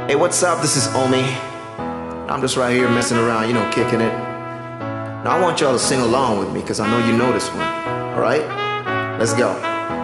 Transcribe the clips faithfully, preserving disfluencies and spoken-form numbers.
Hey, what's up? This is Omi. I'm just right here messing around, you know, kicking it. Now I want y'all to sing along with me, because I know you know this one. Alright? Let's go.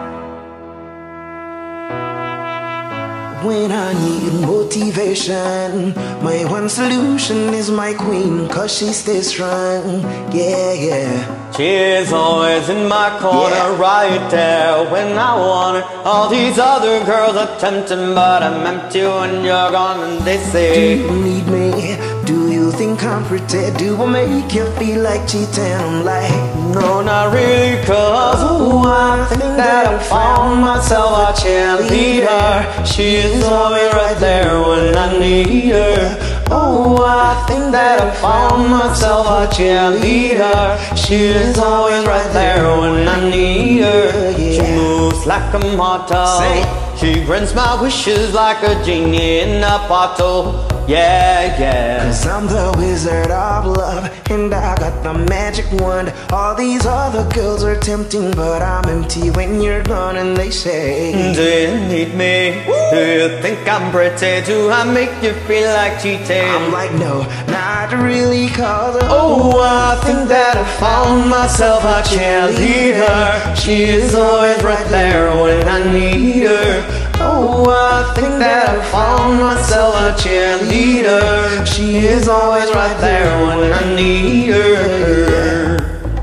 When I need motivation, my one solution is my queen, cause she stays strong. Yeah, yeah. She's always in my corner, Yeah. right there when I want her. All these other girls are tempting, but I'm empty when you're gone. And they say, do you need me? Do you think I'm pretty? Do I make you feel like cheating? I'm like, no, not really, cause ooh, I think that I found myself a cheerleader. She is always right there when I need her. Oh, I think that I found myself a cheerleader. She is always right there when I need her. She moves like a mortal. She grants my wishes like a genie in a bottle. Yeah, yeah. Cause I'm the wizard of love, and I got the magic wand. All these other girls are tempting, but I'm empty when you're gone. And they say, do you need me? Woo! Do you think I'm pretty? Do I make you feel like cheating? I'm like, no, not really, cause oh, I think that I found myself a cheerleader. She is always right there when I need her. Oh, I think that I found myself a cheerleader. She is always right there when I need her.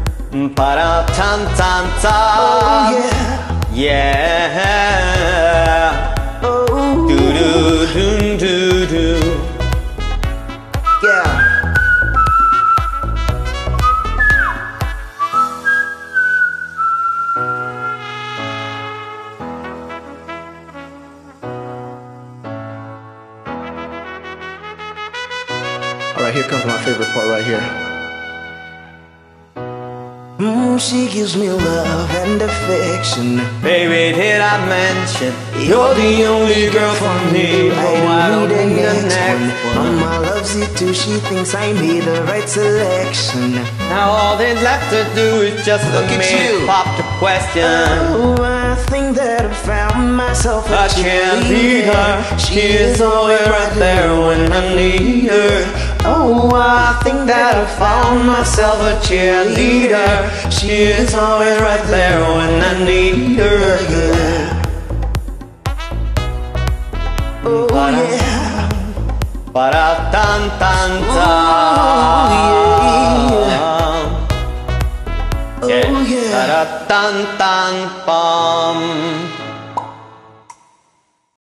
Pa-da-tan-tan-tan. oh, yeah. Yeah. Oh, Do-do-do-do-do. yeah. Alright, here comes my favorite part right here. Mm, she gives me love and affection. Baby, did I mention you're the only girl for me? Oh, I don't need the next one. Mama loves you too, she thinks I made the right selection. Now all there's left to do is just Look for at me you. pop the question. Oh, I think that I found myself a I can't leave her. She is always right there when I need her. Oh, I think that I found myself a cheerleader. She is always right there when I need her. Oh yeah. Ba-da-tan-tan-tan. Oh yeah. Yeah. Ba-da-tan-tan-bum.